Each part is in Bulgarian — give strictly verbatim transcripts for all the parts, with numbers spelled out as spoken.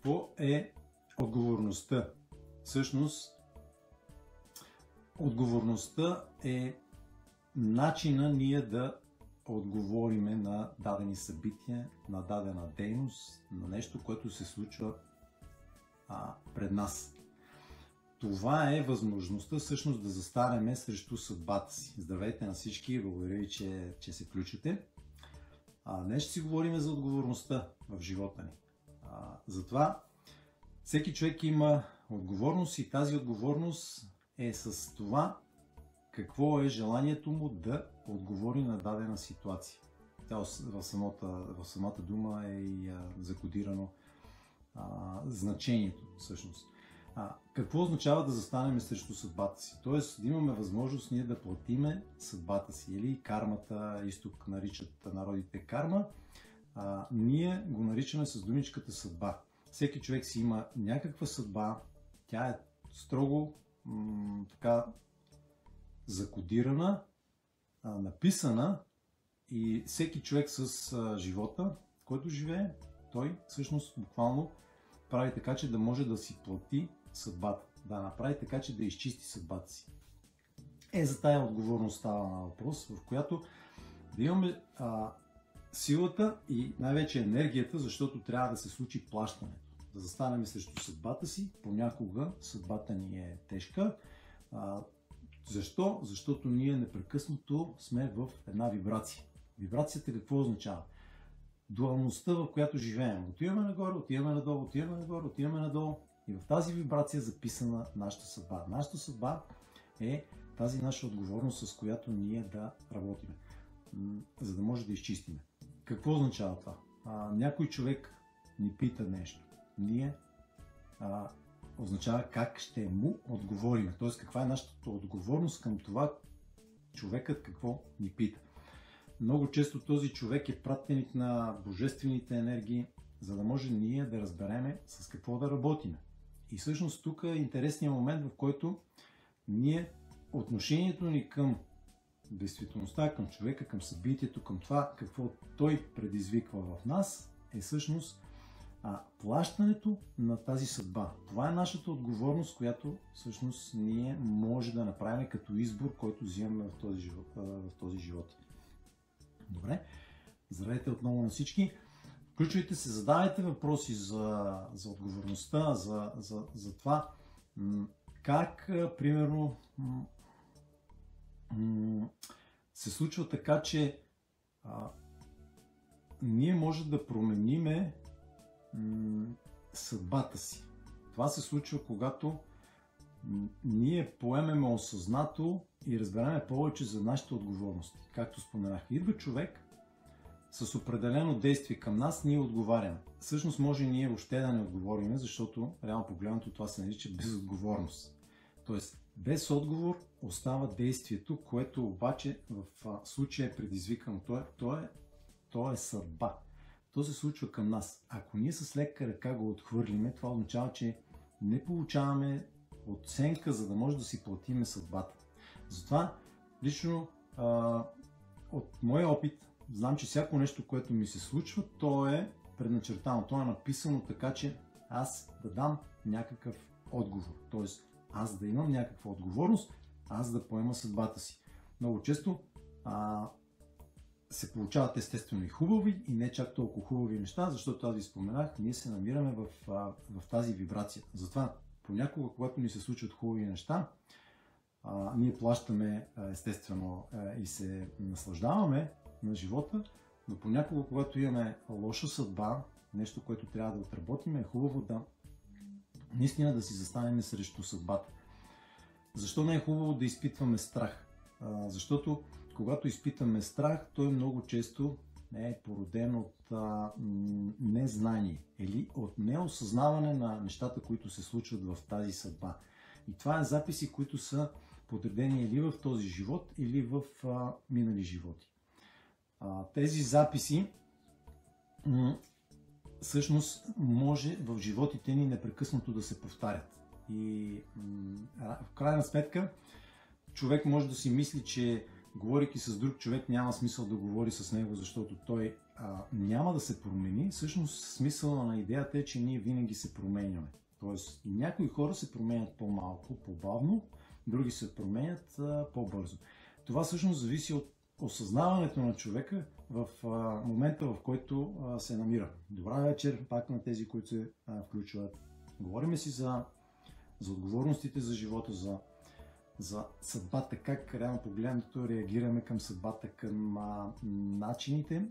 Какво е отговорността? Всъщност, отговорността е начина ние да отговориме на дадени събития, на дадена дейност, на нещо, което се случва а, пред нас. Това е възможността всъщност да застанеме срещу съдбата си. Здравейте на всички, благодаря ви, че, че се включвате. А, днес ще си говорим за отговорността в живота ни. А, затова всеки човек има отговорност и тази отговорност е с това какво е желанието му да отговори на дадена ситуация. Тя в самата, в самата дума е и а, закодирано а, значението всъщност. А, какво означава да застанем срещу съдбата си? Тоест да имаме възможност ние да платиме съдбата си или кармата, изток наричат народите карма, а, ние го наричаме с думичката съдба. Всеки човек си има някаква съдба, тя е строго м- така закодирана, а, написана и всеки човек с а, живота, в който живее, той всъщност буквално прави така, че да може да си плати съдбата, да направи така, че да изчисти съдбата си. Е, за тая отговорност става на въпрос, в която да имаме а, силата и най-вече енергията, защото трябва да се случи плащането. Да застанем срещу съдбата си, понякога съдбата ни е тежка. А, защо? Защото ние непрекъснато сме в една вибрация. Вибрацията какво означава? Дуалността, в която живеем. Отиваме нагоре, отиваме надолу, отиваме нагоре, отиваме надолу. И в тази вибрация е записана нашата съдба. Нашата съдба е тази наша отговорност, с която ние да работим, за да може да изчистим. Какво означава това? А, някой човек ни пита нещо. Ние а, означава как ще му отговорим. Т.е. каква е нашата отговорност към това човекът какво ни пита. Много често този човек е пратеник на божествените енергии, за да може ние да разбереме с какво да работим. И всъщност тук е интересният момент, в който ние отношението ни към действителността, към човека, към събитието, към това какво той предизвиква в нас, е всъщност а, плащането на тази съдба. Това е нашата отговорност, която всъщност ние може да направим като избор, който взимаме в този живот. В този живот. Добре, здравейте отново на всички. Включвайте се, задавайте въпроси за, за отговорността, за, за, за това как, примерно, се случва така, че а, ние може да промениме м, съдбата си. Това се случва, когато м, ние поемеме осъзнато и разбереме повече за нашите отговорности. Както споменах, идва човек с определено действие към нас, ние отговаряме. Всъщност може и ние въобще да не отговорим, защото реално погледнато това се нарича безотговорност. Тоест, без отговор остава действието, което обаче в случая е предизвикано. То е, то е, то е съдба. То се случва към нас. Ако ние с лека ръка го отхвърлиме, това означава, че не получаваме оценка, за да може да си платиме съдбата. Затова, лично а, от моя опит, знам, че всяко нещо, което ми се случва, то е предначертано, то е написано така, че аз да дам някакъв отговор. Тоест, аз да имам някаква отговорност, аз да поема съдбата си. Много често а, се получават естествено и хубави и не чак толкова хубави неща, защото аз ви споменах, ние се намираме в, а, в тази вибрация. Затова понякога, когато ни се случват хубави неща, а, ние плащаме естествено а, и се наслаждаваме на живота, но понякога, когато имаме лоша съдба, нещо, което трябва да отработим, е хубаво да наистина да си застанем срещу съдбата. Защо не е хубаво да изпитваме страх? А, защото когато изпитаме страх, той много често е породен от а, незнание или от неосъзнаване на нещата, които се случват в тази съдба. И това е записи, които са подредени или в този живот, или в а, минали животи. А, тези записи м- всъщност може в животите ни непрекъснато да се повтарят. И м- в крайна сметка човек може да си мисли, че говорейки с друг човек, няма смисъл да говори с него, защото той а, няма да се промени. Всъщност смисъла на идеята е, че ние винаги се променяме. Тоест, някои хора се променят по-малко, по-бавно, други се променят а, по-бързо. Това всъщност зависи от осъзнаването на човека в а, момента, в който а, се намира. Добра вечер, пак на тези, които се а, включват. Говориме си за, за отговорностите за живота, за, за съдбата, как реално погледнато реагираме към съдбата, към а, начините,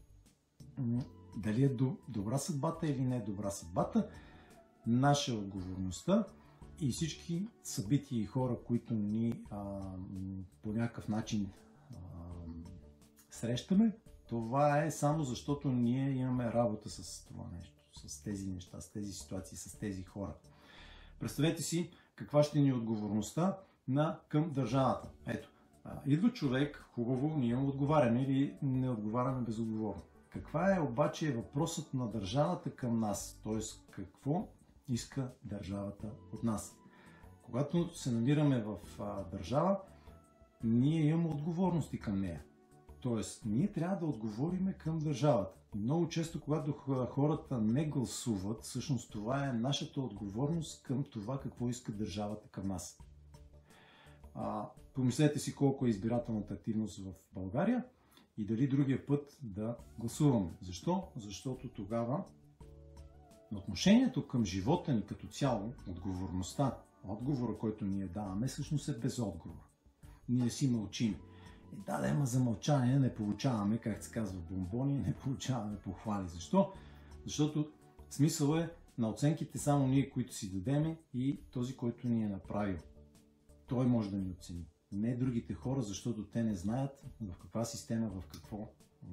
дали е до, добра съдбата или не е добра съдбата, наша отговорността и всички събития и хора, които ни а, по някакъв начин а, срещаме, това е само защото ние имаме работа с това нещо, с тези неща, с тези ситуации, с тези хора. Представете си каква ще ни е отговорността на, към държавата. Ето, а, идва човек, хубаво, ние му отговаряме или не отговаряме безотговорно. Каква е обаче въпросът на държавата към нас? Т.е. какво иска държавата от нас? Когато се намираме в а, държава, ние имаме отговорности към нея. Тоест, ние трябва да отговориме към държавата. И много често, когато хората не гласуват, всъщност това е нашата отговорност към това какво иска държавата към нас. А, помислете си колко е избирателната активност в България и дали другия път да гласуваме. Защо? Защото тогава отношението към живота ни като цяло, отговорността, отговора, който ние даваме, всъщност е без отговор. Ние си мълчим. И да, да, ема за мълчание не получаваме, как се казва, бомбони, не получаваме похвали. Защо? Защото смисъл е на оценките само ние, които си дадеме и този, който ни е направил. Той може да ни оцени. Не другите хора, защото те не знаят в каква система, в какво,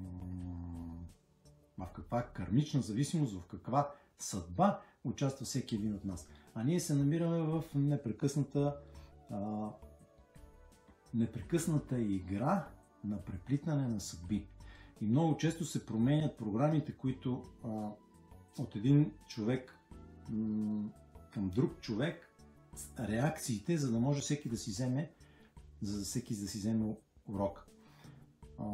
в каква кармична зависимост, в каква съдба участва всеки един от нас. А ние се намираме в непрекъсната а, непрекъсната игра на преплитане на съдби. И много често се променят програмите, които а, от един човек м- към друг човек, реакциите, за да може всеки да си вземе, за да всеки да си вземе урок. А,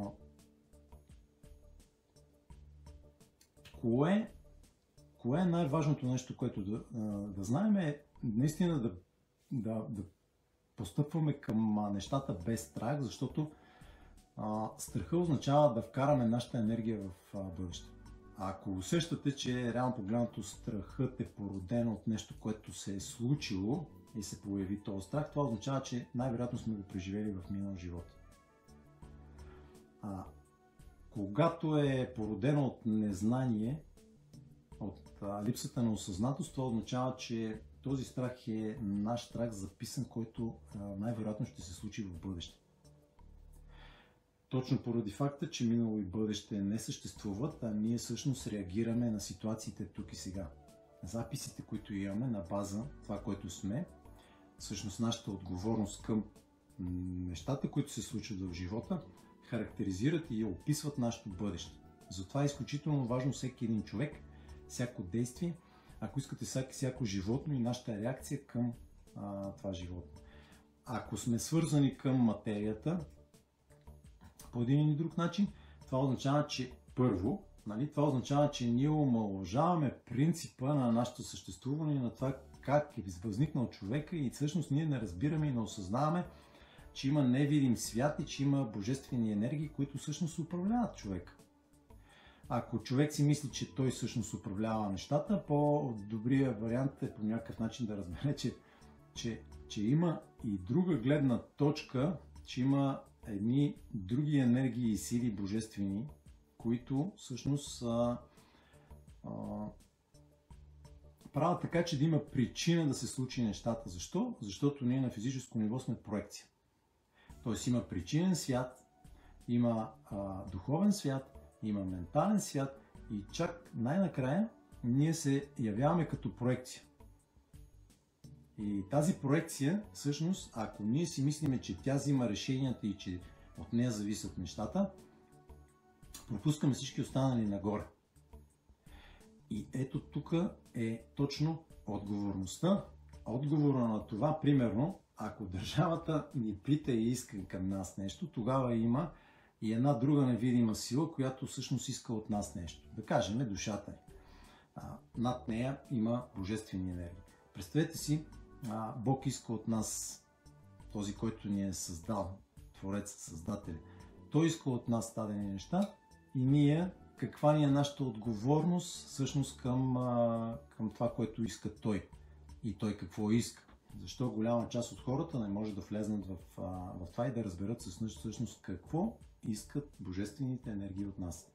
кое, кое е най-важното нещо, което да, да знаем е наистина да, да, да постъпваме към нещата без страх, защото а, страха означава да вкараме нашата енергия в а, бъдеще. А ако усещате, че реално погледнато страхът е породен от нещо, което се е случило и се появи този страх, това означава, че най-вероятно сме го преживели в минал живот. А, когато е породено от незнание, от а, липсата на осъзнатост, това означава, че този страх е наш страх записан, който а, най-вероятно ще се случи в бъдеще. Точно поради факта, че минало и бъдеще не съществуват, а ние всъщност реагираме на ситуациите тук и сега. Записите, които имаме на база това, което сме, всъщност нашата отговорност към нещата, които се случват в живота, характеризират и описват нашето бъдеще. Затова е изключително важно всеки един човек, всяко действие, ако искате всяко, всяко животно и нашата реакция към а, това животно. Ако сме свързани към материята по един или друг начин, това означава, че първо, нали, това означава, че ние омаловажаваме принципа на нашето съществуване и на това как е възникнал човека и всъщност ние не разбираме и не осъзнаваме, че има невидим свят и че има божествени енергии, които всъщност управляват човека. Ако човек си мисли, че той всъщност управлява нещата, по-добрият вариант е по някакъв начин да разбере, че, че, че има и друга гледна точка, че има едни други енергии и сили божествени, които всъщност а, а, правят така, че да има причина да се случи нещата. Защо? Защото ние на физическо ниво сме проекция. Тоест има причинен свят, има а, духовен свят, има ментален свят и чак най-накрая ние се явяваме като проекция. И тази проекция, всъщност, ако ние си мислиме, че тя взима решенията и че от нея зависят нещата, пропускаме всички останали нагоре. И ето тук е точно отговорността. Отговора на това, примерно, ако държавата ни пита и иска към нас нещо, тогава има и една друга невидима сила, която всъщност иска от нас нещо. Да кажем, душата ни. А, над нея има божествени енергии. Представете си, а, Бог иска от нас, този, който ни е създал, Творец, Създател. Той иска от нас дадени неща и ние, каква ни е нашата отговорност всъщност към, а, към това, което иска Той. И Той какво иска. Защо голяма част от хората не може да влезнат в, а, в това и да разберат всъщност какво искат божествените енергии от нас.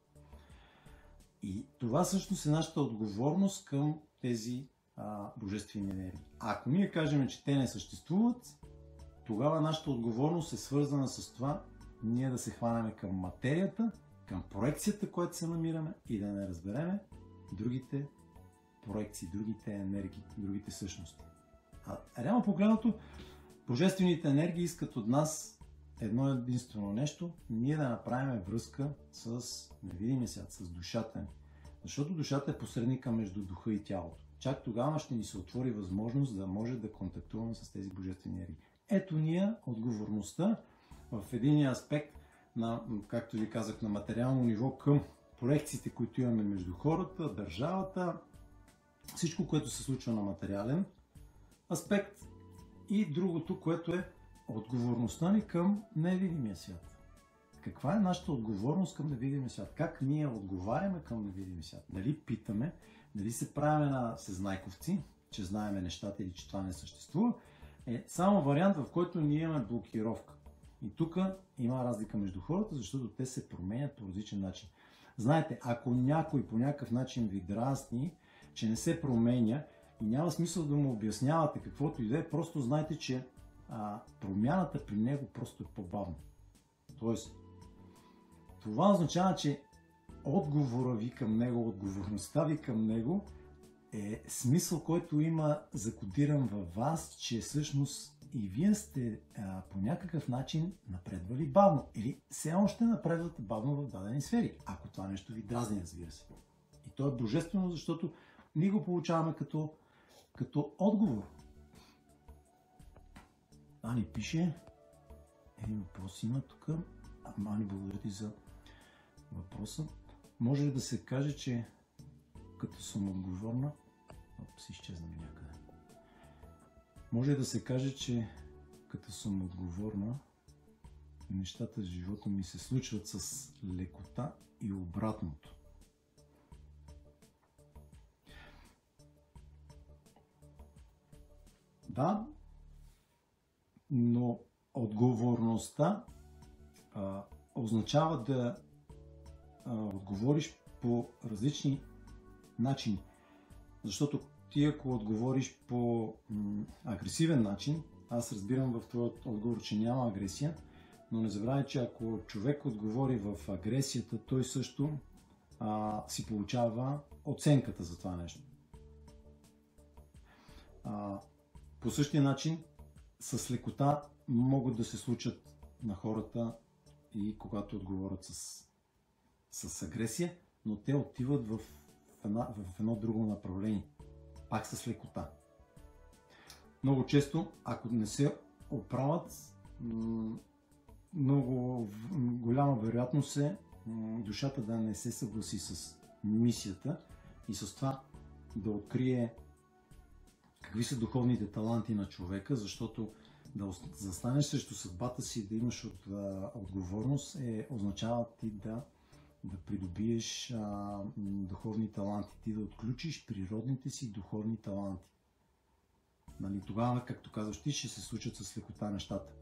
И това всъщност е нашата отговорност към тези а, божествени енергии. А ако ние кажем, че те не съществуват, тогава нашата отговорност е свързана с това ние да се хванем към материята, към проекцията, която се намираме и да не разбереме другите проекции, другите енергии, другите същности. А реално погледнато, божествените енергии искат от нас едно единствено нещо, ние да направим връзка с невидимия свят, с душата ни. Защото душата е посредника между духа и тялото. Чак тогава ще ни се отвори възможност да може да контактуваме с тези божествени енергии. Ето ние отговорността в един аспект, на, както ви казах, на материално ниво към проекциите, които имаме между хората, държавата, всичко, което се случва на материален аспект и другото, което е отговорността ни към невидимия свят. Каква е нашата отговорност към невидимия свят? Как ние отговаряме към невидимия свят? Дали питаме, дали се правим на сезнайковци, че знаеме нещата или че това не съществува, е само вариант, в който ние имаме блокировка. И тук има разлика между хората, защото те се променят по различен начин. Знаете, ако някой по някакъв начин ви дразни, че не се променя и няма смисъл да му обяснявате каквото и да е, просто знайте, че а, промяната при него просто е по-бавна. Тоест, това означава, че отговора ви към него, отговорността ви към него е смисъл, който има закодиран във вас, че всъщност и вие сте а, по някакъв начин напредвали бавно или все още напредвате бавно в дадени сфери, ако това нещо ви дразни, разбира се. И то е божествено, защото ние го получаваме като, като отговор. Ани пише, един въпрос има тук. Ани, благодаря ти за въпроса. Може ли да се каже, че като съм отговорна... Оп, си изчезна ми някъде. Може ли да се каже, че като съм отговорна, нещата в живота ми се случват с лекота и обратното? Да, но отговорността а, означава да а, отговориш по различни начини. Защото ти ако отговориш по м, агресивен начин, аз разбирам в твоят отговор, че няма агресия, но не забравяй, че ако човек отговори в агресията, той също а, си получава оценката за това нещо. А, по същия начин, с лекота могат да се случат на хората и когато отговорят с, с агресия, но те отиват в, една, в едно друго направление. Пак с лекота. Много често, ако не се оправят, много голяма вероятност е душата да не се съгласи с мисията и с това да открие какви са духовните таланти на човека, защото да застанеш срещу съдбата си и да имаш от, а, отговорност е, означава ти да, да придобиеш а, духовни таланти, ти да отключиш природните си духовни таланти. Нали, тогава, както казваш ти, ще се случат с лекота нещата.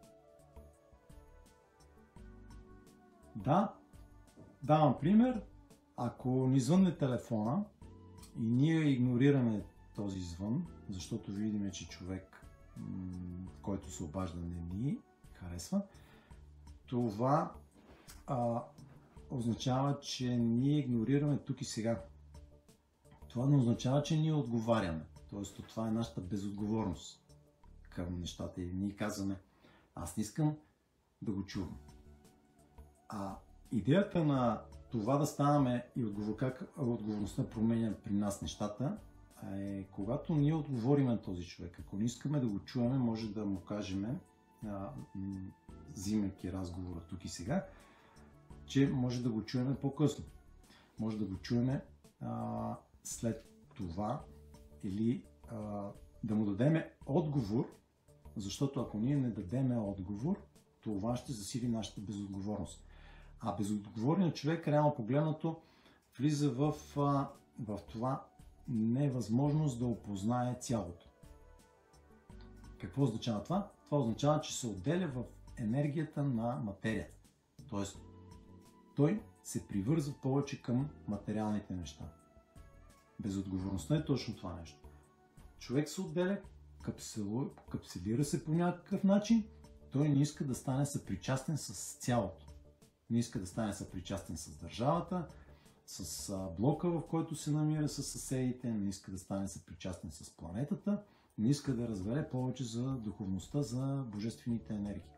Да, давам пример. Ако ни звънне телефона и ние игнорираме този звън, защото видим, че човек, който се обажда, не ни харесва, това а, означава, че ние игнорираме тук и сега. Това не означава, че ние отговаряме. Тоест, това е нашата безотговорност към нещата. И ние казваме, аз не искам да го чувам. А идеята на това да ставаме и отговор, как отговорността променя при нас нещата е когато ние отговорим на този човек. Ако не искаме да го чуем, може да му кажем, взимайки разговора тук и сега, че може да го чуем по-късно. Може да го чуем а, след това или а, да му дадем отговор, защото ако ние не дадем отговор, това ще засили нашата безотговорност. А безотговорният човек, реално погледнато, влиза в, а, в това невъзможност да опознае цялото. Какво означава това? Това означава, че се отделя в енергията на материята. Тоест, той се привързва повече към материалните неща. Безотговорността е точно това нещо. Човек се отделя, капсулира, капсулира се по някакъв начин, той не иска да стане съпричастен с цялото. Не иска да стане съпричастен с държавата, с блока, в който се намира с съседите, не иска да стане съпричастен с планетата, не иска да разбере повече за духовността, за божествените енергии.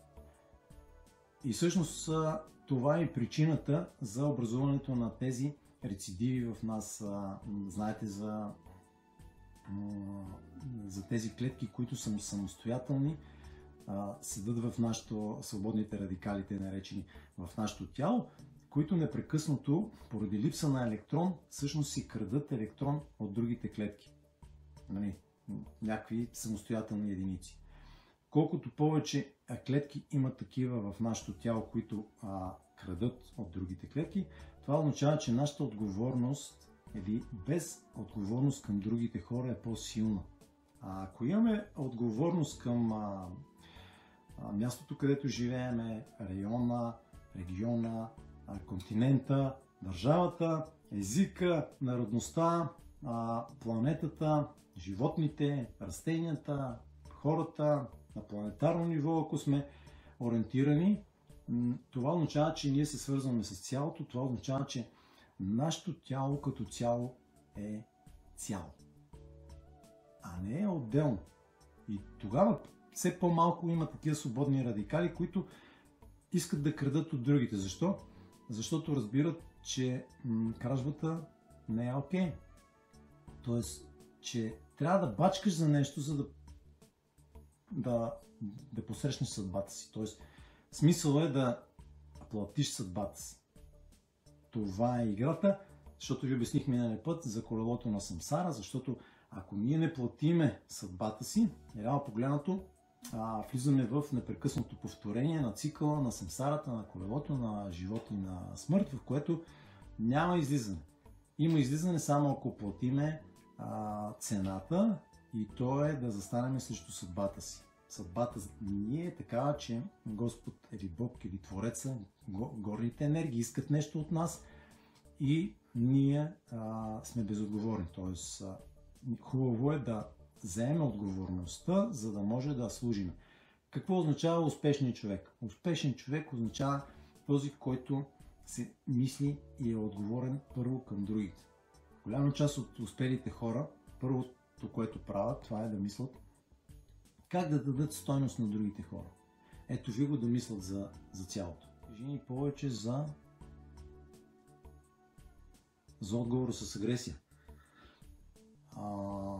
И всъщност това е причината за образуването на тези рецидиви в нас. Знаете за, за тези клетки, които са самостоятелни, седат в нашото, свободните радикалите, наречени в нашето тяло, които непрекъснато, поради липса на електрон, всъщност си крадат електрон от другите клетки. Нали? Някакви самостоятелни единици. Колкото повече клетки има такива в нашето тяло, които а, крадат от другите клетки, това означава, че нашата отговорност или без отговорност към другите хора е по-силна. А ако имаме отговорност към а, а, мястото, където живееме, района, региона, а, континента, държавата, езика, народността, а, планетата, животните, растенията, хората, на планетарно ниво, ако сме ориентирани, това означава, че ние се свързваме с цялото, това означава, че нашето тяло като цяло е цяло, а не е отделно. И тогава все по-малко има такива свободни радикали, които искат да крадат от другите. Защо? Защото разбират, че м- кражбата не е окей. Тоест, че трябва да бачкаш за нещо, за да да, да посрещнеш съдбата си. Тоест, смисъл е да платиш съдбата си. Това е играта, защото ви обясних миналия път за колелото на самсара, защото ако ние не платиме съдбата си, реално погледнато, а, влизаме в непрекъснато повторение на цикъла на самсарата, на колелото, на живот и на смърт, в което няма излизане. Има излизане само ако платиме а, цената, и то е да застанем срещу съдбата си. Съдбата ни е такава, че Господ или Бог или Твореца, горните енергии искат нещо от нас и ние а, сме безотговорни. Тоест, а, хубаво е да вземем отговорността, за да може да служим. Какво означава успешният човек? Успешен човек означава този, който се мисли и е отговорен първо към другите. Голяма част от успелите хора, първо което правят, това е да мислят как да дадат стойност на другите хора. Ето ви го да мислят за, за цялото. Кажи ни повече за за отговора с агресия. А...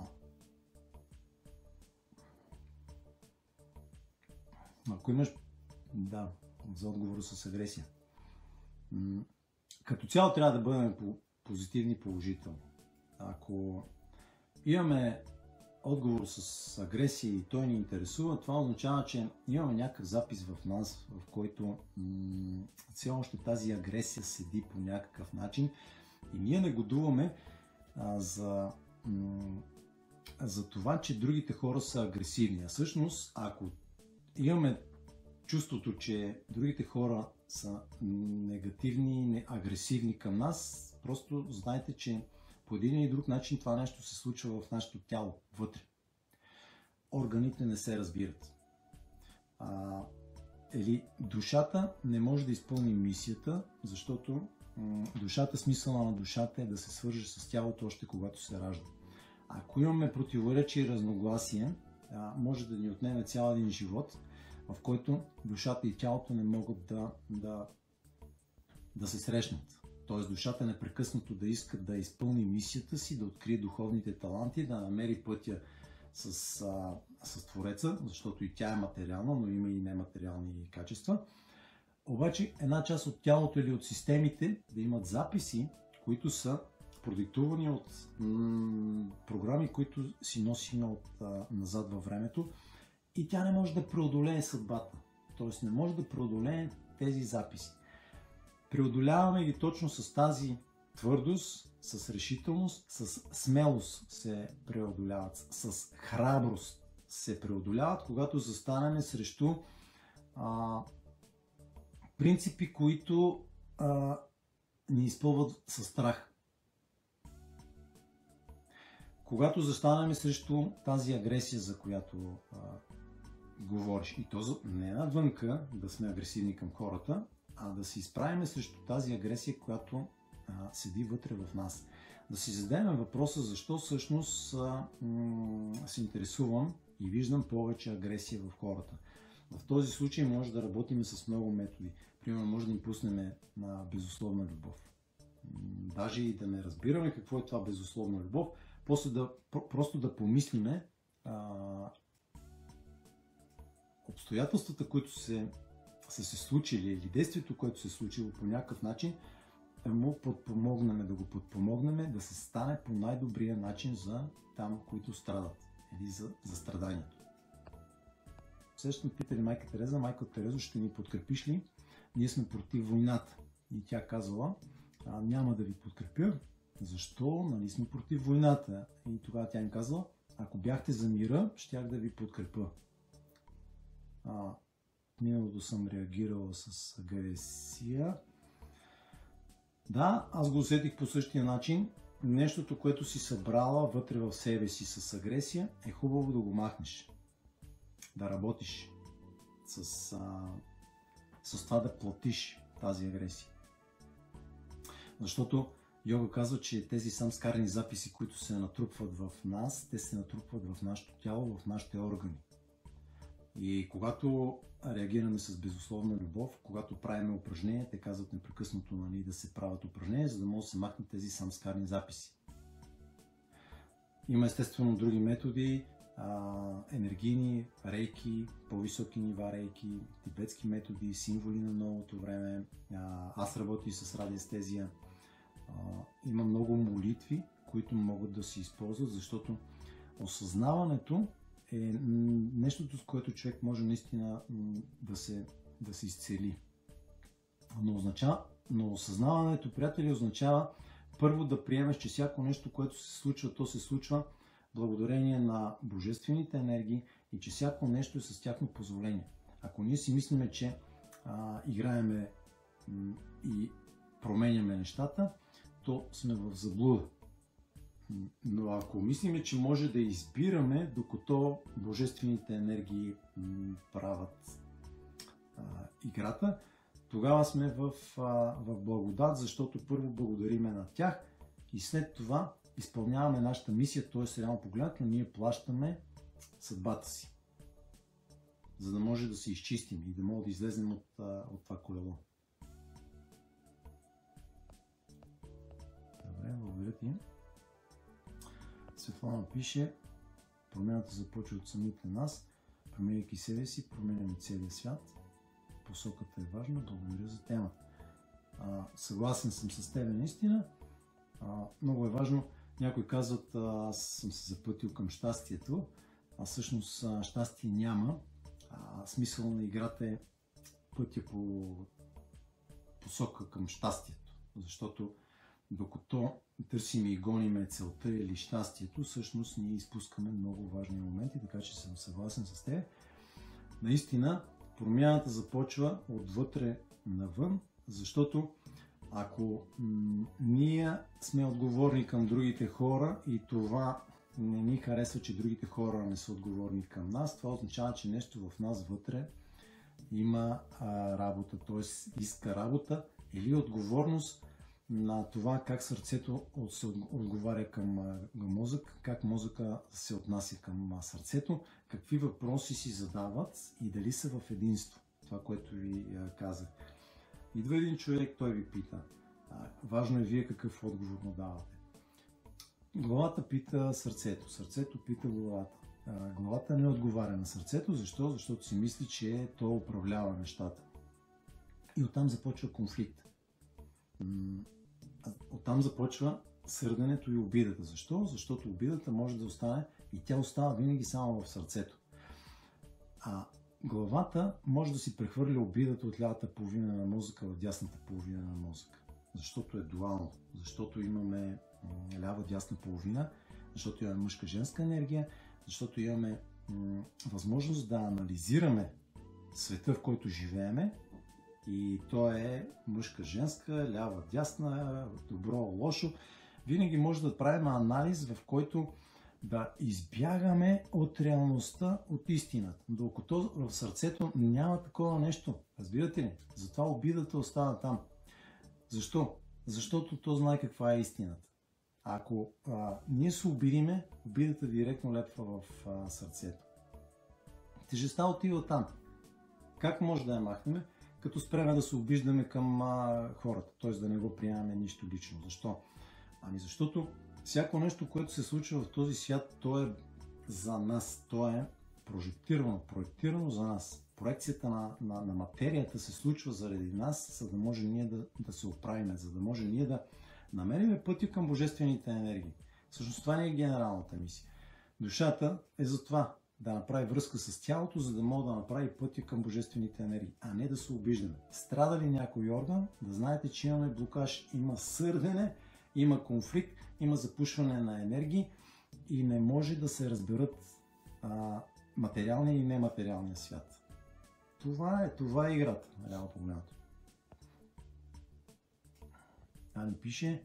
Ако имаш да, за отговора с агресия. М- като цяло трябва да бъдем позитивни и положителни. Ако имаме отговор с агресия и той ни интересува, това означава, че имаме някакъв запис в нас, в който м- все още тази агресия седи по някакъв начин и ние негодуваме а, за, м- за това, че другите хора са агресивни. А всъщност, ако имаме чувството, че другите хора са негативни, агресивни към нас, просто знайте, че по един или друг начин това нещо се случва в нашето тяло, вътре. Органите не се разбират. А, или душата не може да изпълни мисията, защото м- душата, смисъла на душата е да се свърже с тялото още когато се ражда. Ако имаме противоречие и разногласие, а, може да ни отнеме цял един живот, в който душата и тялото не могат да, да, да се срещнат. т.е. душата непрекъснато да иска да изпълни мисията си, да открие духовните таланти, да намери пътя с, а, с Твореца, защото и тя е материална, но има и нематериални качества. Обаче една част от тялото или от системите да имат записи, които са продиктувани от м- програми, които си носим от а, назад във времето, и тя не може да преодолее съдбата. Т.е. не може да преодолее тези записи. Преодоляваме ги точно с тази твърдост, с решителност, с смелост се преодоляват, с храброст се преодоляват, когато застанем срещу а, принципи, които а, ни изпълват със страх. Когато застанем срещу тази агресия, за която а, говориш, и то не навънка да сме агресивни към хората, а да се изправим срещу тази агресия, която а, седи вътре в нас. Да си зададем въпроса защо всъщност а, м- се интересувам и виждам повече агресия в хората. В този случай може да работим с много методи. Примерно може да им пуснем на безусловна любов. Даже и да не разбираме какво е това безусловна любов, после да, просто да помислиме а, обстоятелствата, които се, са се случили, или действието, което се е случило по някакъв начин, да му подпомогнем, да го подпомогнем да се стане по най-добрия начин за там, които страдат, или за, за страданието. Също питали майка Тереза: майка Терезо, ще ни подкрепиш ли? Ние сме против войната. И тя казала: а, няма да ви подкрепя. Защо? Нали сме против войната. И тогава тя им казала: ако бяхте за мира, щях да ви подкрепя. А, миналото съм реагирала с агресия. Да, аз го усетих по същия начин. Нещото, което си събрала вътре в себе си с агресия, е хубаво да го махнеш. Да работиш с, а, с това да платиш тази агресия. Защото йога казва, че тези самскарни записи, които се натрупват в нас, те се натрупват в нашето тяло, в нашите органи. И когато реагираме с безусловна любов, когато правим упражнения, те казват непрекъснато, нали, да се правят упражнения, за да може да се махнат тези самскарни записи. Има естествено други методи, а, енергийни, рейки, по-високи нива рейки, тибетски методи, символи на новото време. А, аз работя с радиестезия. А, има много молитви, които могат да се използват, защото осъзнаването е нещото, с което човек може наистина да се, да се изцели. Но, означава, но осъзнаването, приятели, означава първо да приемеш, че всяко нещо, което се случва, то се случва благодарение на божествените енергии и че всяко нещо е с тяхно позволение. Ако ние си мислиме, че а, играеме м- и променяме нещата, то сме в заблуда. Но ако мислиме, че може да избираме, докато божествените енергии м- правят а, играта, тогава сме в, а, в благодат, защото първо благодариме на тях и след това изпълняваме нашата мисия, т.е. реално погледнато, ние плащаме съдбата си, за да може да се изчистим и да можем да излезем от, от това колело. Добре, благодаря ти. Светлана пише: промяната започва от самите нас, променяйки себе си, променяме целия свят. Посоката е важна, благодаря за темата. А, съгласен съм с теб, наистина. А, много е важно. Някои казват: аз съм се запътил към щастието, а всъщност щастие няма. А, смисъл на играта е пътя по посока към щастието. Защото докато търсим и гониме целта или щастието, всъщност ние изпускаме много важни моменти, така че съм съгласен с теб. Наистина, промяната започва отвътре навън, защото ако м- ние сме отговорни към другите хора и това не ни харесва, че другите хора не са отговорни към нас, това означава, че нещо в нас вътре има а, работа, т.е. иска работа или отговорност на това как сърцето се отговаря към, към мозък, как мозъка се отнася към сърцето, какви въпроси си задават и дали са в единство. Това, което ви а, казах. Идва един човек, той ви пита: Важно е вие какъв отговор му давате. Главата пита сърцето, сърцето пита главата. Главата не отговаря на сърцето. Защо? Защото си мисли, че то управлява нещата. И оттам започва конфликт. Оттам започва сърденето и обидата. Защо? Защото обидата може да остане и тя остава винаги само в сърцето. А главата може да си прехвърля обидата от лявата половина на мозъка в дясната половина на мозъка. Защото е дуално. Защото имаме лява-дясна половина, защото имаме мъжка-женска енергия, защото имаме м- възможност да анализираме света, в който живееме, и то е мъжка-женска, лява-дясна, добро-лошо. Винаги може да правим анализ, в който да избягаме от реалността, от истината. Докато в сърцето няма такова нещо. Разбирате ли? Затова обидата остава там. Защо? Защото то знае каква е истината. Ако а, ние се обидиме, обидата директно лепва в а, сърцето. Тежестта отива там. Как може да я махнем? Като спреме да се обиждаме към а, хората, т.е. да не го приемаме нищо лично. Защо? Ами защото всяко нещо, което се случва в този свят, то е за нас, то е прожектирано, проектирано за нас. Проекцията на, на, на материята се случва заради нас, за да може ние да, да се оправим, за да може ние да намерим пътя към божествените енергии. Всъщност това не е генералната мисия. Душата е за това, да направи връзка с тялото, за да може да направи пътя към божествените енергии, а не да се обиждаме. Страда ли някой орган, да знаете, че имаме блокаж, има сърдене, има конфликт, има запушване на енергии и не може да се разберат а, материалния и нематериалния свят. Това е, това е играта, реално погледнато. Ани пише: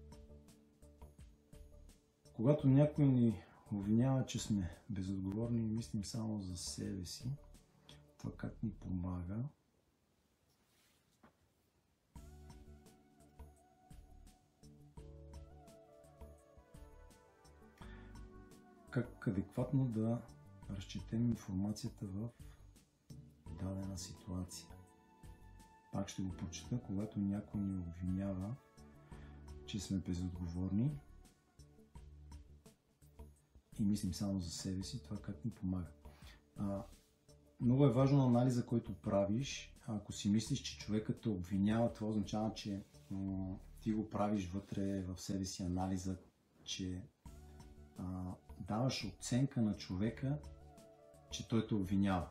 когато някой ни обвинява, че сме безотговорни и мислим само за себе си, това как ни помага? Как адекватно да разчетем информацията в дадена ситуация. Пак ще го прочета: когато някой ни обвинява, че сме безотговорни и мислим само за себе си, това как ни помага. А, много е важно анализа, който правиш. Ако си мислиш, че човекът те обвинява, това означава, че м- ти го правиш вътре в себе си анализа, че а, даваш оценка на човека, че той те обвинява.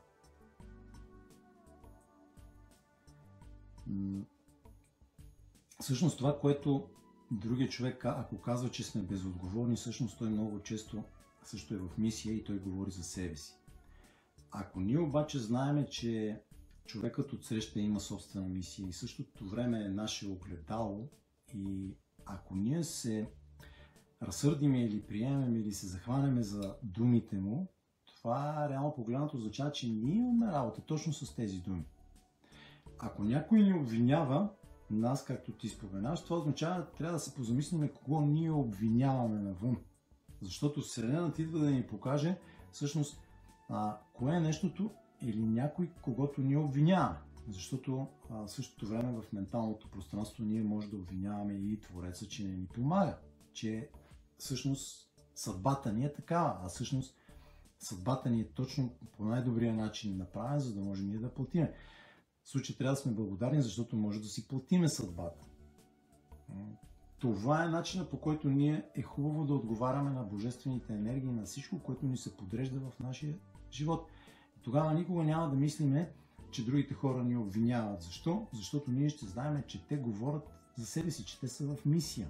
М- всъщност това, което другия човек, ако казва, че сме безотговорни, всъщност той много често също е в мисия и той говори за себе си. Ако ние обаче знаеме, че човекът отсреща има собствена мисия и в същото време е наше огледало, и ако ние се разсърдиме или приемем или се захванеме за думите му, това реално погледнато означава, че ние имаме работа точно с тези думи. Ако някой ни обвинява нас, както ти споменаш, това означава, трябва да се позамислиме кого ние обвиняваме навън. Защото Вселената идва да ни покаже всъщност а, кое е нещото или някой, когото ние обвиняваме. Защото а, в същото време в менталното пространство ние може да обвиняваме и Твореца, че не ни помага. Че всъщност съдбата ни е такава, а всъщност съдбата ни е точно по най-добрия начин направена, за да може ние да платиме. В случай трябва да сме благодарни, защото може да си платиме съдбата. Това е начинът, по който ние е хубаво да отговаряме на божествените енергии, на всичко, което ни се подрежда в нашия живот. И тогава никога няма да мислиме, че другите хора ни обвиняват. Защо? Защото ние ще знаем, че те говорят за себе си, че те са в мисия.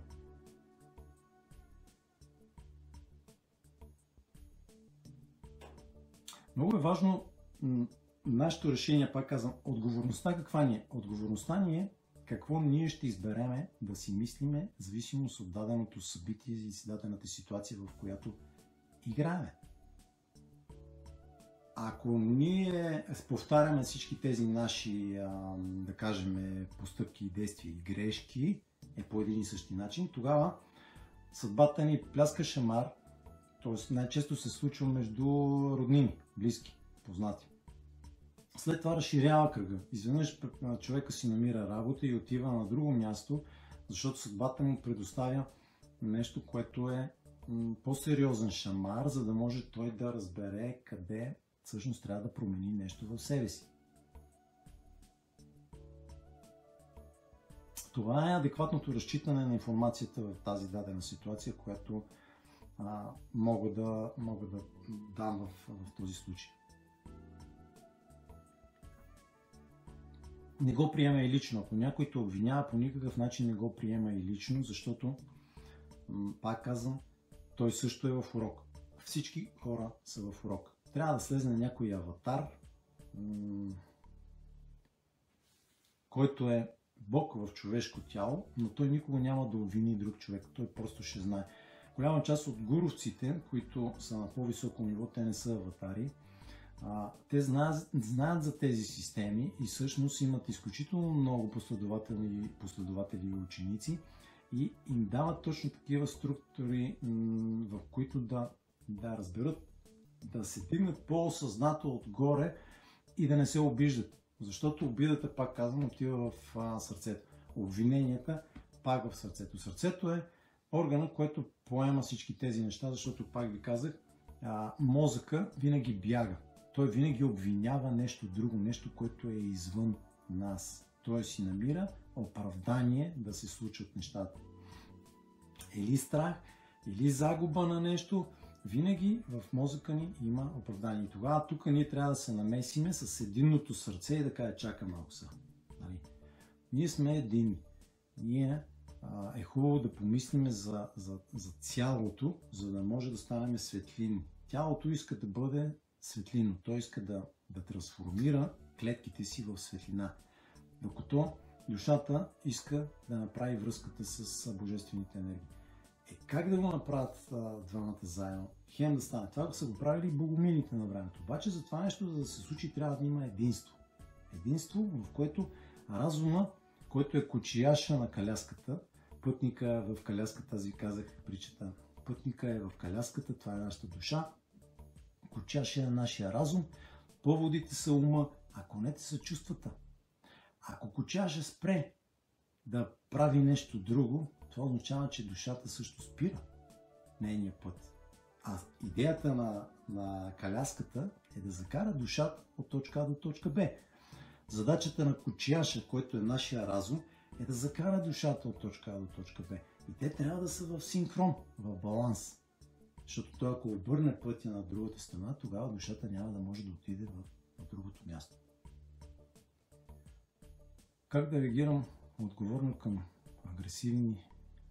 Много е важно нашето решение, пак казвам, отговорността каква ни е? Отговорността ни е какво ние ще избереме да си мислиме, зависимост от даденото събитие и дадената ситуация, в която играеме. Ако ние повтаряме всички тези наши, да кажем, постъпки, действия и грешки е по един и същи начин, тогава съдбата ни пляска шамар, т.е. най-често се случва между роднини, близки, познати. След това разширява кръга. Изведнъж човека си намира работа и отива на друго място, защото съдбата му предоставя нещо, което е м- по-сериозен шамар, за да може той да разбере къде всъщност трябва да промени нещо в себе си. Това е адекватното разчитане на информацията в тази дадена ситуация, която а, мога, да, мога да дам в, в този случай. Не го приема и лично. Ако някой те обвинява, по никакъв начин не го приема и лично, защото, пак казвам, той също е в урок. Всички хора са в урок. Трябва да слезне някой аватар, който е Бог в човешко тяло, но той никога няма да обвини друг човек. Той просто ще знае. Голяма част от гуровците, които са на по-високо ниво, те не са аватари. А, те знаят, знаят за тези системи и всъщност имат изключително много последователи, последователи и ученици и им дават точно такива структури, в които да, да разберат, да се дигнат по-осъзнато отгоре и да не се обиждат. Защото обидата, пак казвам, отива в а, сърцето. Обвиненията пак в сърцето. Сърцето е органът, който поема всички тези неща, защото, пак ви казах, а, мозъка винаги бяга. Той винаги обвинява нещо друго, нещо, което е извън нас. Той си намира оправдание да се случат нещата. Или страх, или загуба на нещо, винаги в мозъка ни има оправдание. И тогава тук ние трябва да се намесиме с единното сърце и да кажа, чака малко са. Нали? Ние сме единни. Ние а, е хубаво да помислиме за, за, за цялото, за да може да станем светлини. Тялото иска да бъде светлино. Той иска да, да трансформира клетките си в светлина. Докато душата иска да направи връзката с божествените енергии. Е, как да го направят а, двамата заедно? Хем да стане. Това са го правили богомилите на времето. Обаче за това нещо, за да се случи, трябва да има единство. Единство, в което разума, който е кочияша на каляската, пътника в каляската, аз ви казах притчата, пътника е в каляската, това е нашата душа, кочияша е на нашия разум, поводите са ума, а конете са чувствата. Ако кочияша спре да прави нещо друго, това означава, че душата също спира нейния път. А идеята на, на каляската е да закара душата от точка А до точка Б. Задачата на кочияша, който е нашия разум, е да закара душата от точка А до точка Б. И те трябва да са в синхрон, в баланс. Защото той, ако обърне пътя на другата страна, тогава душата няма да може да отиде в, в другото място. Как да реагирам отговорно към агресивни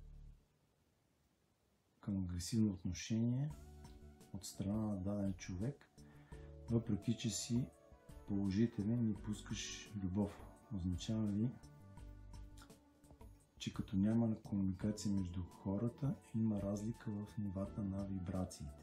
към агресивно отношение от страна на даден човек, въпреки че си положителен и пускаш любов? Означава ли, че като няма комуникация между хората, има разлика в нивата на вибрациите?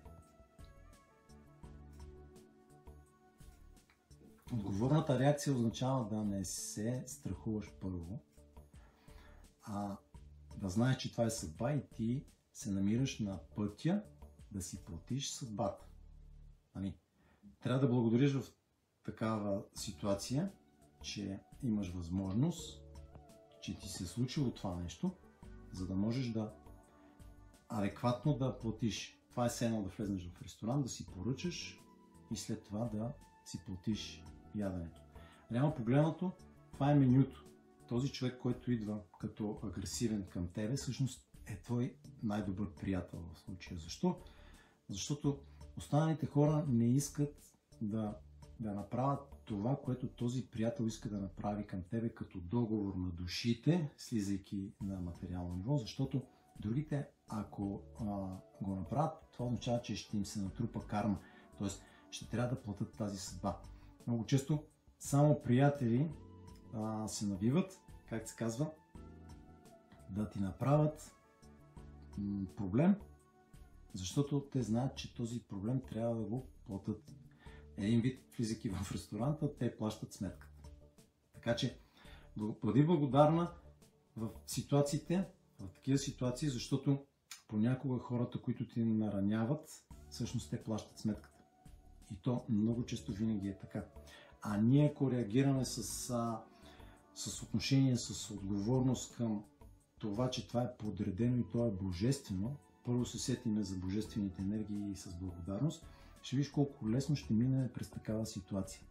Отговорната реакция означава да не се страхуваш първо, а да знаеш, че това е съдба и ти се намираш на пътя да си платиш съдбата. Ами, трябва да благодариш в такава ситуация, че имаш възможност, че ти се е случило това нещо, за да можеш да адекватно да платиш. Това е все едно да влезеш в ресторант, да си поръчаш и след това да си платиш яденето. Реално погледнато, това е менюто. Този човек, който идва като агресивен към тебе, всъщност е твой най-добър приятел в случая. Защо? Защото останалите хора не искат да, да направят това, което този приятел иска да направи към тебе като договор на душите, слизайки на материално ниво, защото другите, ако а, го направят, това означава, че ще им се натрупа карма. Тоест, ще трябва да платят тази съдба. Много често само приятели а, се навиват, как се казва, да ти направят м- проблем, защото те знаят, че този проблем трябва да го платят. Един вид, влизайки в ресторанта, те плащат сметката. Така че, бъди благодарна в ситуациите, в такива ситуации, защото понякога хората, които ти нараняват, всъщност те плащат сметката. И то много често винаги е така. А ние, ако реагираме с, а, с отношение, с отговорност към това, че това е подредено и то е божествено, първо се сетиме за божествените енергии с благодарност, ще виж колко лесно ще мине през такава ситуация.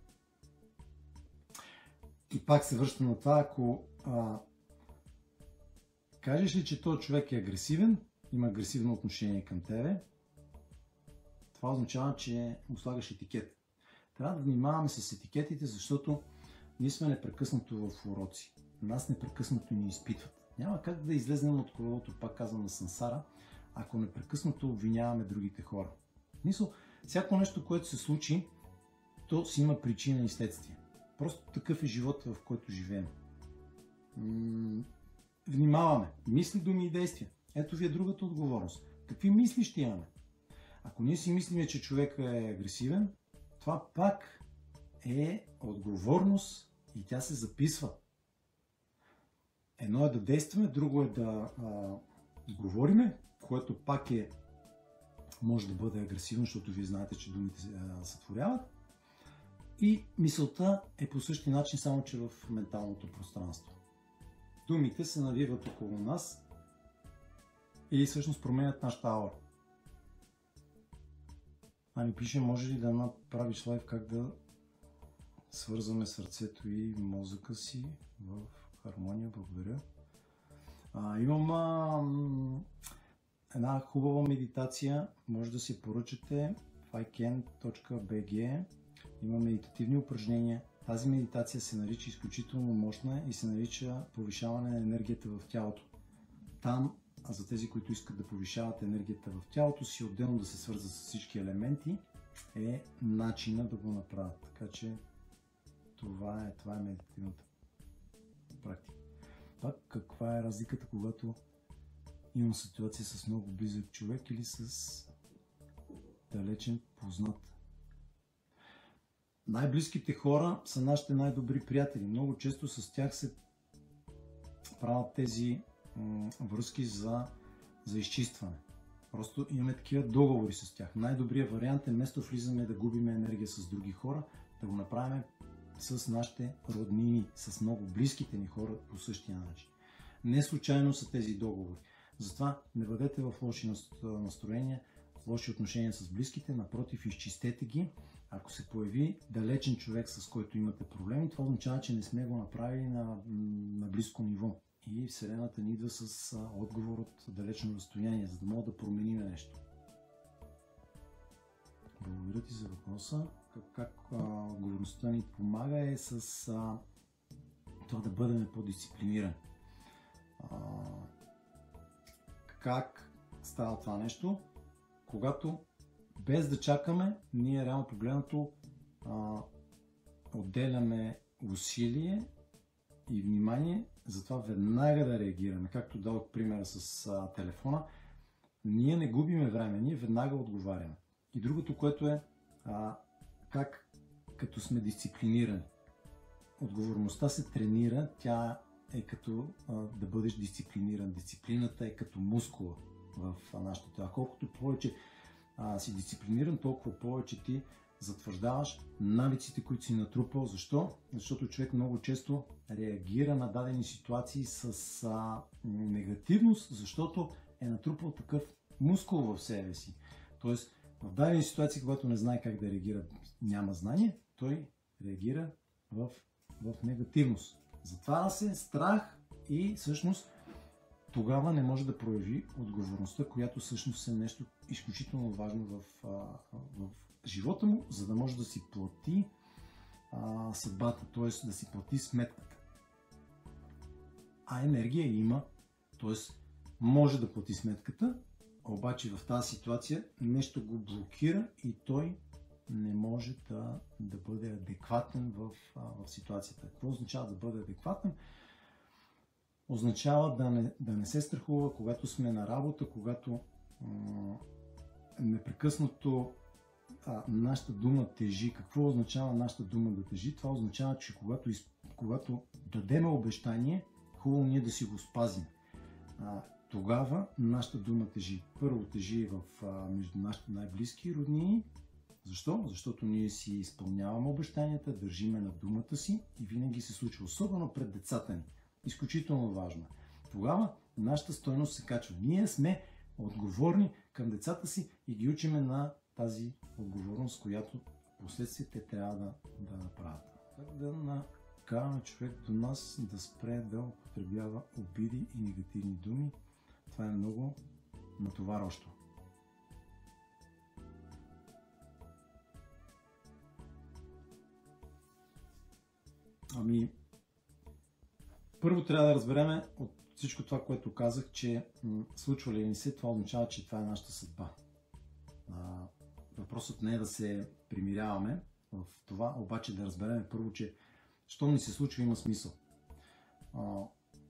И пак се връща на това, ако а, кажеш ли, че този човек е агресивен, има агресивно отношение към тебе, това означава, че му слагаш етикет. Трябва да внимаваме с етикетите, защото ние сме непрекъснато в уроци. Нас непрекъснато ни изпитват. Няма как да излезнем от колелото, пак казвам, на сансара, ако непрекъснато обвиняваме другите хора. Мисъл, всяко нещо, което се случи, то си има причина и следствие. Просто такъв е живота, в който живеем. М- внимаваме. Мисли, думи и действия. Ето ви е другата отговорност. Какви мисли ще имаме? Ако ние си мислиме, че човек е агресивен, това пак е отговорност и тя се записва. Едно е да действаме, друго е да а, говориме, което пак е, може да бъде агресивно, защото вие знаете, че думите се а, сътворяват. И мисълта е по същия начин, само че в менталното пространство. Думите се навиват около нас и всъщност променят нашата аура. А ми пише, може ли да направиш лайв как да свързваме сърцето и мозъка си в хармония? Благодаря. А, имам а, една хубава медитация, може да си поръчате в айкен точка би джи. Има медитативни упражнения. Тази медитация се нарича изключително мощна и се нарича повишаване на енергията в тялото. Там, а за тези, които искат да повишават енергията в тялото си, отделно да се свързват с всички елементи, е начина да го направят. Така че това е, това е медитативната практика. Пак каква е разликата, когато имам ситуация с много близък човек или с далечен познат? Най-близките хора са нашите най-добри приятели. Много често с тях се правят тези м- връзки за, за изчистване. Просто имаме такива договори с тях. Най-добрият вариант е вместо влизаме да губим енергия с други хора, да го направим с нашите роднини, с много близките ни хора по същия начин. Не случайно са тези договори. Затова не бъдете в лоши настроения, в лоши отношения с близките, напротив, изчистете ги. Ако се появи далечен човек, с който имате проблеми, това означава, че не сме го направили на, на близко ниво. И Вселената ни идва с а, отговор от далечно разстояние, за да мога да променим нещо. Благодаря ти за въпроса. Как, как а, отговорността ни помага е с а, това да бъдем по-дисциплинирани. А, как става това нещо? Когато без да чакаме, ние реално погледнато а, отделяме усилие и внимание за това веднага да реагираме. Както дадох примера с а, телефона, ние не губиме време, ние веднага отговаряме. И другото, което е а, как като сме дисциплинирани. Отговорността се тренира, тя е като а, да бъдеш дисциплиниран. Дисциплината е като мускула в а, нашата тела. Колкото повече а, си дисциплиниран, толкова повече ти затвърждаваш навиците, които си натрупал. Защо? Защото човек много често реагира на дадени ситуации с а, негативност, защото е натрупал такъв мускул в себе си. Тоест, в дадени ситуации, когато не знае как да реагира, няма знание, той реагира в, в негативност. Затваря се страх и всъщност тогава не може да прояви отговорността, която всъщност е нещо изключително важно в, в живота му, за да може да си плати а, съдбата, т.е. да си плати сметката. А енергия има, т.е. може да плати сметката, обаче в тази ситуация нещо го блокира и той не може да, да бъде адекватен в, в ситуацията. Какво означава да бъде адекватен? Означава да не, да не се страхува, когато сме на работа, когато м- непрекъснато а, нашата дума тежи. Какво означава нашата дума да тежи? Това означава, че когато, из, когато дадем обещание, хубаво ние да си го спазим. А, тогава нашата дума тежи. Първо тежи в, а, между нашите най-близки роднини. Защо? Защото ние си изпълняваме обещанията, държиме на думата си и винаги се случва, особено пред децата ни. Изключително важно. Тогава нашата стойност се качва. Ние сме отговорни към децата си и ги учиме на тази отговорност, която последствие те трябва да, да направят. Как да накараме човек до нас да спре да употребява обиди и негативни думи? Това е много натоварващо. Ами, първо трябва да разбереме от всичко това, което казах, че м- случва ли ни се, това означава, че това е нашата съдба. А, въпросът не е да се примиряваме в това, обаче да разберем първо, че щом ни се случва, има смисъл. А,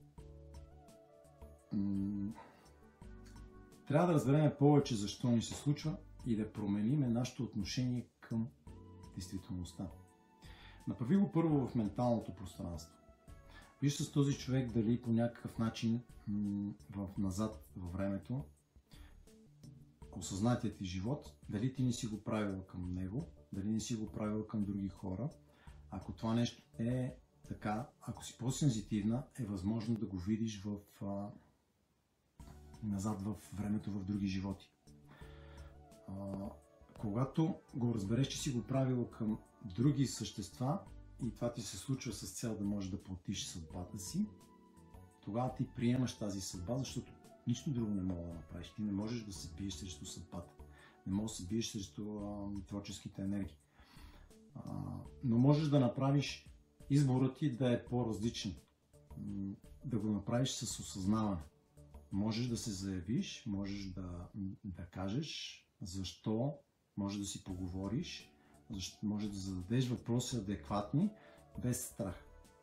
м- трябва да разберем повече защо ни се случва и да променим нашето отношение към действителността. Направи го първо в менталното пространство. Виж с този човек дали по някакъв начин м- в назад във времето осъзнатият ти живот, дали ти не си го правил към него, дали не си го правил към други хора. Ако това нещо е така, ако си по-сензитивна, е възможно да го видиш в, а, назад в времето, в други животи. А, когато го разбереш, че си го правил към други същества и това ти се случва с цел да можеш да платиш съдбата си, тогава ти приемаш тази съдба, защото нищо друго не мога да направиш. Ти не можеш да се биеш срещу съдбата. Не можеш да се биеш срещу а, творческите енергии. А, но можеш да направиш изборът ти да е по-различен. Да го направиш с осъзнаване. Можеш да се заявиш, можеш да, да кажеш защо, може да си поговориш, защо, може да зададеш въпроси адекватни, без страх.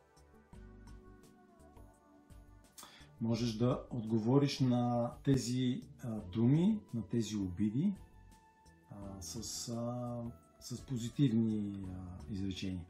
Можеш да отговориш на тези а, думи, на тези обиди а, с, а, с позитивни а, изречения.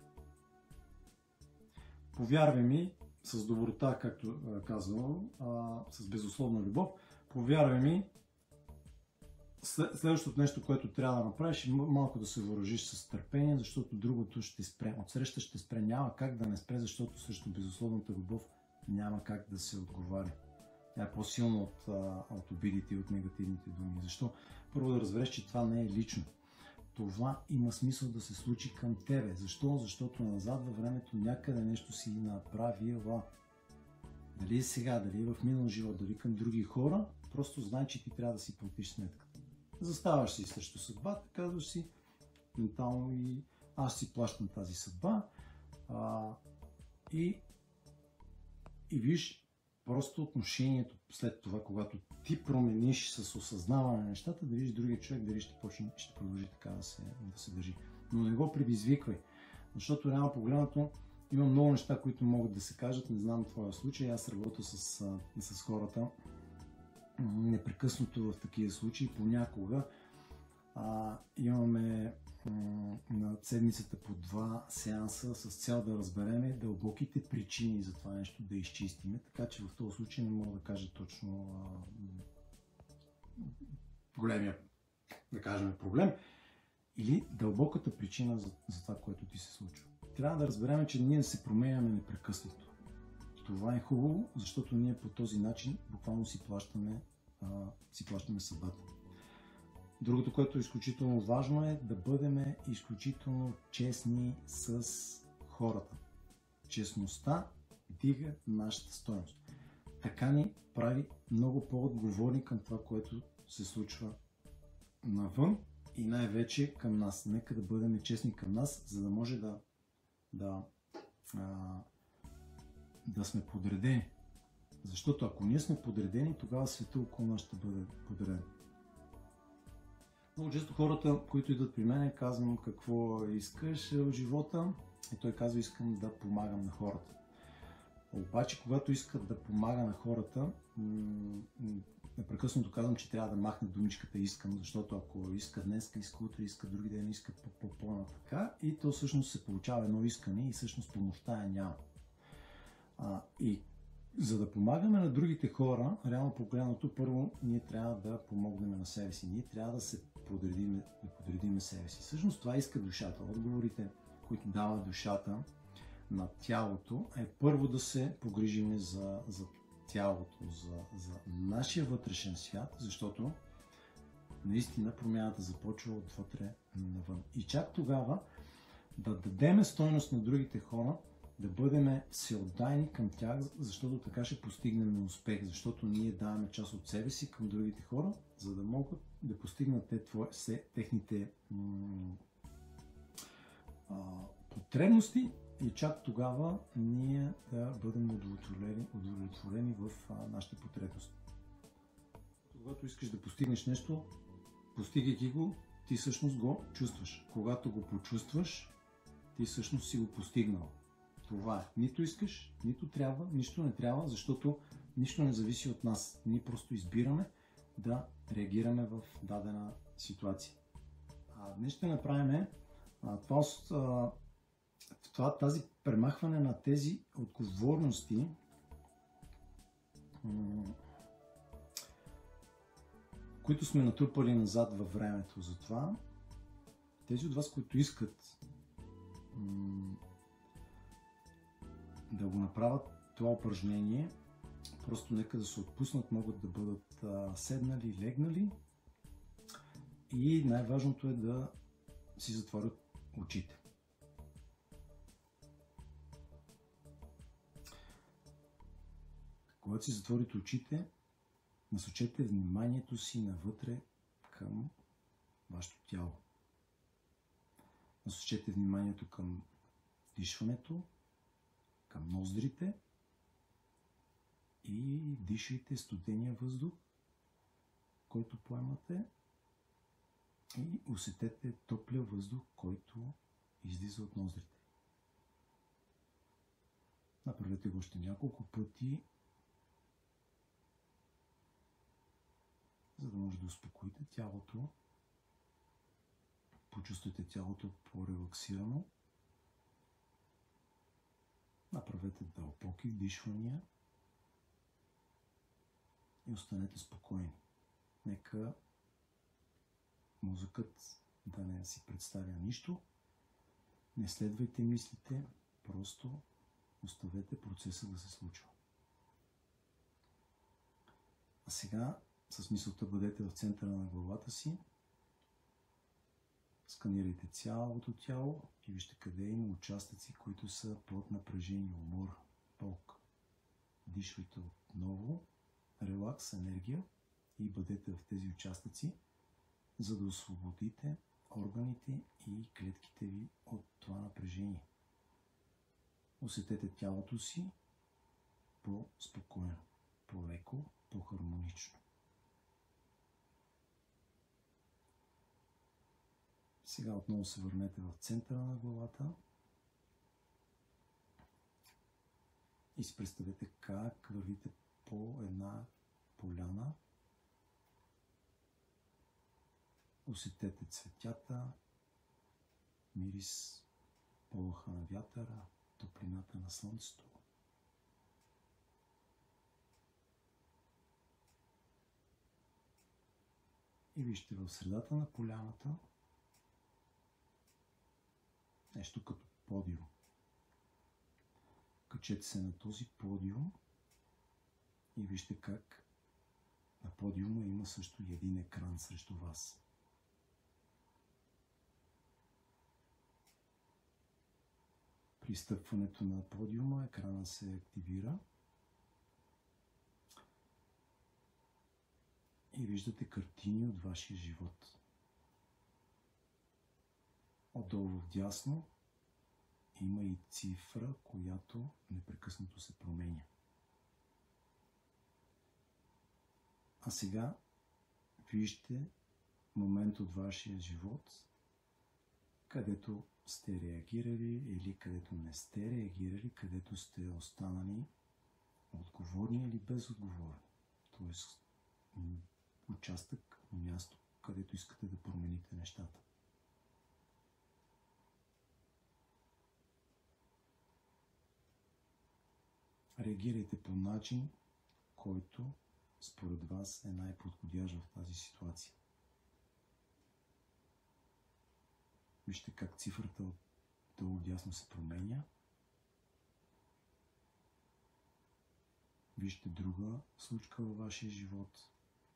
Повярвай ми, с доброта, както казвам, а, с безусловна любов, повярвай ми, следващото нещо, което трябва да направиш, е малко да се въоръжиш с търпение, защото другото ще спре. Отсреща ще спре. Няма как да не спре, защото срещу безусловната любов няма как да се отговаря. Тя е по-силна от, от обидите и от негативните думи. Защо? Първо да разбереш, че това не е лично. Това има смисъл да се случи към тебе. Защо? Защото назад във времето някъде нещо си направила. Дали е сега, дали е в минал живот, дали към други хора, просто знай, че ти трябва да си платиш сметката. Заставаш си срещу съдбата, казваш си ментално и аз си плащам тази съдба. А, и, и виж просто отношението след това, когато ти промениш с осъзнаване на нещата, да видиш другия човек, дали ще почне, ще продължи така да се, да се държи. Но не го предизвиквай, защото реално погледнато има много неща, които могат да се кажат, не знам твоя случай, аз работя с, с хората непрекъснато в такива случаи, понякога а, имаме м- на седмицата по два сеанса с цел да разбереме дълбоките причини за това нещо да изчистиме, така че в този случай не мога да кажа точно а, големия, да кажем, проблем или дълбоката причина за, за това, което ти се случва. Трябва да разберем, че ние се променяме непрекъснато. Това е хубаво, защото ние по този начин буквално си плащаме, а, си плащаме съдбата. Другото, което е изключително важно, е да бъдем изключително честни с хората. Честността дига нашата стойност. Така ни прави много по-отговорни към това, което се случва навън и най-вече към нас. Нека да бъдем честни към нас, за да може да, да, а, да сме подредени. Защото ако ние сме подредени, тогава света около нас ще бъде подреден. Много често хората, които идват при мен, казвам какво искаш в живота и той казва, искам да помагам на хората. Обаче, когато искат да помага на хората, непрекъснато казвам, че трябва да махне думичката искам, защото ако иска днес, иска утре, иска други ден, иска по-по-така и то всъщност се получава едно искане и всъщност помощта я няма. А, и за да помагаме на другите хора, реално погледнато, първо ние трябва да помогнем на себе си. Ние трябва да се подредиме, да подредиме себе си. Всъщност това иска душата. Отговорите, които дава душата на тялото, е първо да се погрижиме за, за тялото, за, за нашия вътрешен свят, защото наистина промяната започва отвътре навън. И чак тогава да дадеме стойност на другите хора, да бъдем всеотдайни към тях, защото така ще постигнем успех, защото ние даваме част от себе си към другите хора, за да могат да постигнат те, твое, се, техните м- а, потребности и чак тогава ние да бъдем удовлетворени, удовлетворени в а, нашите потребности. Когато искаш да постигнеш нещо, постигайки го, ти всъщност го чувстваш. Когато го почувстваш, ти всъщност си го постигнал. Това е. Нито искаш, нито трябва, нищо не трябва, защото нищо не зависи от нас. Ние просто избираме да реагираме в дадена ситуация. А днес ще направим а, това, а, това, тази премахване на тези отговорности, м- които сме натрупали назад във времето. Затова тези от вас, които искат м- да го направят това упражнение, просто нека да се отпуснат, могат да бъдат а, седнали, легнали и най-важното е да си затворят очите. Когато си затворите очите, насочете вниманието си навътре към вашето тяло. Насочете вниманието към дишването, към ноздрите и дишайте студения въздух, който поемате, и усетете топлия въздух, който излиза от ноздрите. Направете го още няколко пъти, за да може да успокоите тялото. Почувствайте тялото по-релаксирано. Направете дълбоки вдишвания и останете спокойни. Нека мозъкът да не си представя нищо. Не следвайте мислите, просто оставете процеса да се случва. А сега с мисълта бъдете в центъра на главата си. Сканирайте цялото тяло и вижте къде има участъци, които са под напрежение, умор, болка. Дишвайте отново, релакс, енергия и бъдете в тези участъци, за да освободите органите и клетките ви от това напрежение. Усетете тялото си по-спокойно, по-леко, по-хармонично. Сега отново се върнете в центъра на главата и си представете как вървите по една поляна. Усетете цветята, мирис, полъха на вятъра, топлината на слънцето. И вижте в средата на поляната нещо като подиум. Качете се на този подиум и вижте как на подиума има също и един екран срещу вас. При стъпването на подиума екрана се активира и виждате картини от вашия живот. Отдолу вдясно има и цифра, която непрекъснато се променя. А сега вижте момент от вашия живот, където сте реагирали или където не сте реагирали, където сте останали отговорни или безотговорни. Тоест участък, място, където искате да промените нещата. Реагирайте по начин, който според вас е най-подходящ в тази ситуация. Вижте как цифрата от долу дясно се променя. Вижте друга случка във вашия живот,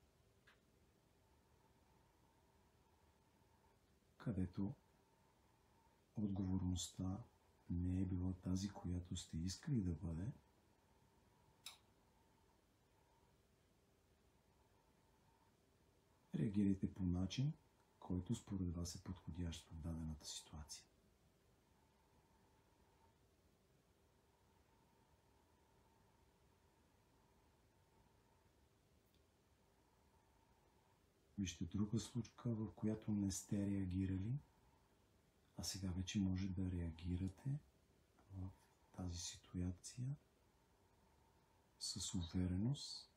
където отговорността не е била тази, която сте искали да бъде. Реагирайте по начин, който според вас е подходящ в дадената ситуация. Вижте друга случка, в която не сте реагирали, а сега вече може да реагирате в тази ситуация с увереност,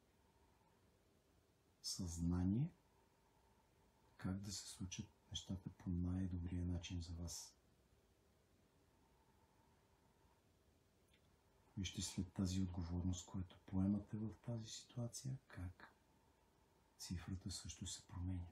съзнание, как да се случат нещата по най-добрия начин за вас. Вижте след тази отговорност, която поемате в тази ситуация, как цифрата също се променя.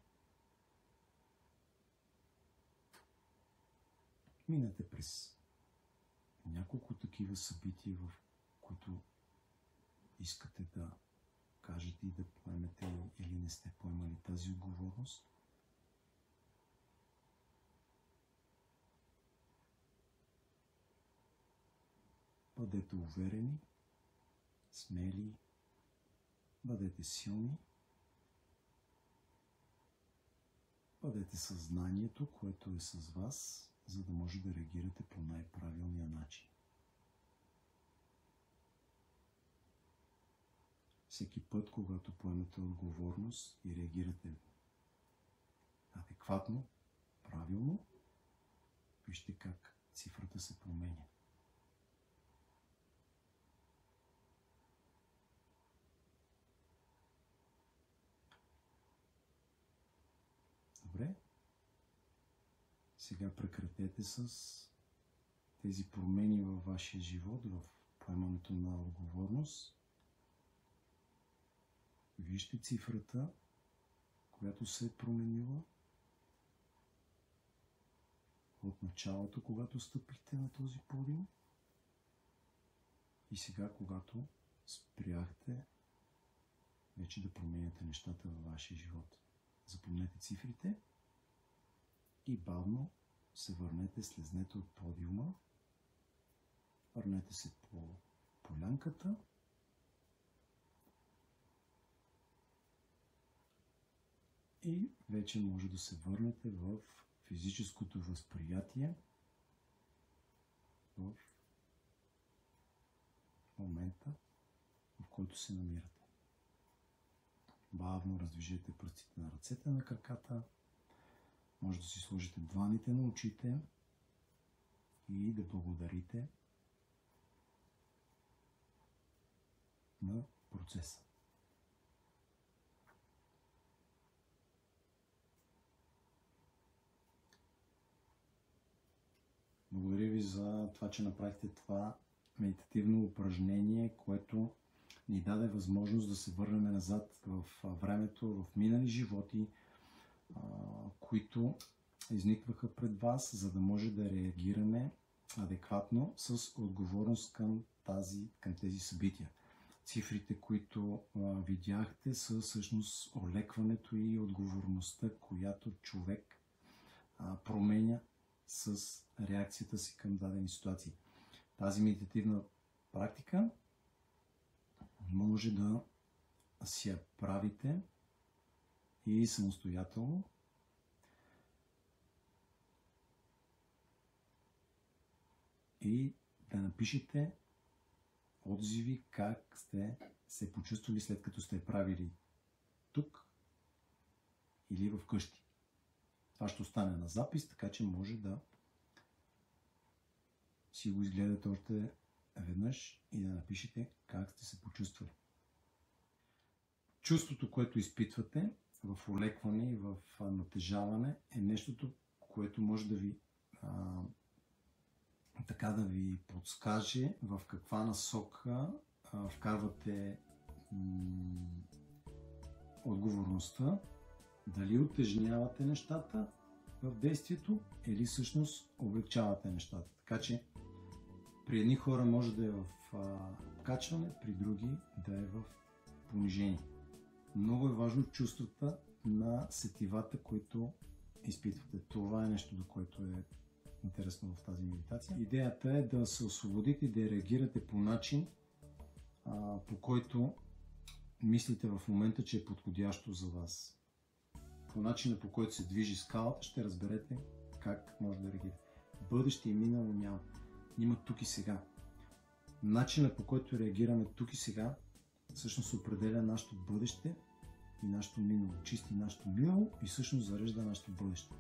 Минете през няколко такива събития, в които искате да кажете и да поемете или не сте поемали тази отговорност. Бъдете уверени, смели, бъдете силни, бъдете съзнанието, което е с вас, за да може да реагирате по най-правилния начин. Всеки път, когато поемете отговорност и реагирате адекватно, правилно, вижте как цифрата се променя. Добре? Сега прекратете с тези промени във вашия живот, в поемането на отговорност. Вижте цифрата, която се е променила от началото, когато стъпихте на този подиум, и сега, когато спряхте вече да променяте нещата във вашия живот. Запомнете цифрите и бавно се върнете, слезнете от подиума, върнете се по полянката и вече може да се върнете в физическото възприятие, в момента, в който се намирате. Бавно раздвижете пръстите на ръцете, на краката. Може да си сложите дланите на очите и да благодарите на процеса. Благодаря ви за това, че направихте това медитативно упражнение, което ни даде възможност да се върнем назад в времето, в минали животи, които изникваха пред вас, за да може да реагираме адекватно с отговорност към, тази, към тези събития. Цифрите, които а, видяхте, са всъщност олекването и отговорността, която човек а, променя с реакцията си към дадени ситуации. Тази медитативна практика може да си я правите и самостоятелно. И да напишете отзиви как сте се почувствали след като сте правили тук или вкъщи. Това ще остане на запис, така че може да си го изгледате още веднъж и да напишете как сте се почувствали. Чувството, което изпитвате в олекване и в натежаване, е нещото, което може да ви а, така да ви подскаже в каква насока а, вкарвате м- отговорността, дали утежнявате нещата в действието или всъщност облегчавате нещата. Така че при едни хора може да е в а, качване, при други да е в понижение. Много е важно чувствата на сетивата, които изпитвате. Това е нещо, до което е интересно в тази медитация. Идеята е да се освободите и да реагирате по начин, а, по който мислите в момента, че е подходящо за вас. По начина, по който се движи скалата, ще разберете как може да реагирате. Бъдеще и минало няма. Има тук и сега. Начинът, по който реагираме тук и сега, всъщност определя нашето бъдеще и нашето минало. Чисти нашето минало и всъщност зарежда нашето бъдеще.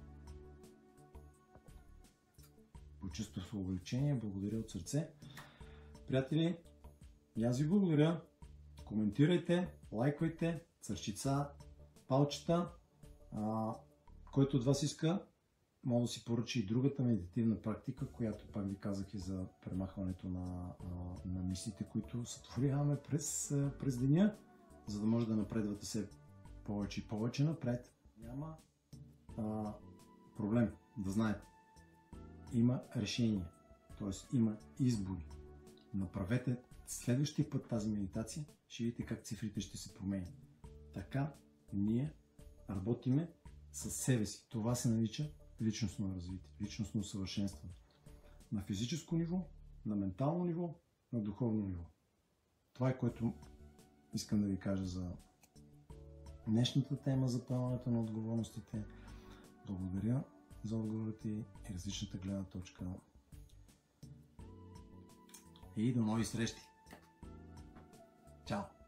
Почувствах увеличение. Благодаря от сърце. Приятели, и аз ви благодаря. Коментирайте, лайквайте, църчица, палчета. А, който от вас иска, може да си поръча и другата медитативна практика, която пак ви казах и за премахването на, на мислите, които сътворяваме през, през деня, за да може да напредвате се повече и повече напред. Няма а, проблем, да знаете. Има решение, т.е. има избори. Направете следващия път тази медитация, ще видите как цифрите ще се променят. Така ние работиме със себе си. Това се нарича личностно развитие, личностно усъвършенстване. На физическо ниво, на ментално ниво, на духовно ниво. Това е, което искам да ви кажа за днешната тема за поемането на отговорностите. Благодаря за отговорите и различната гледна точка. И до нови срещи! Чао!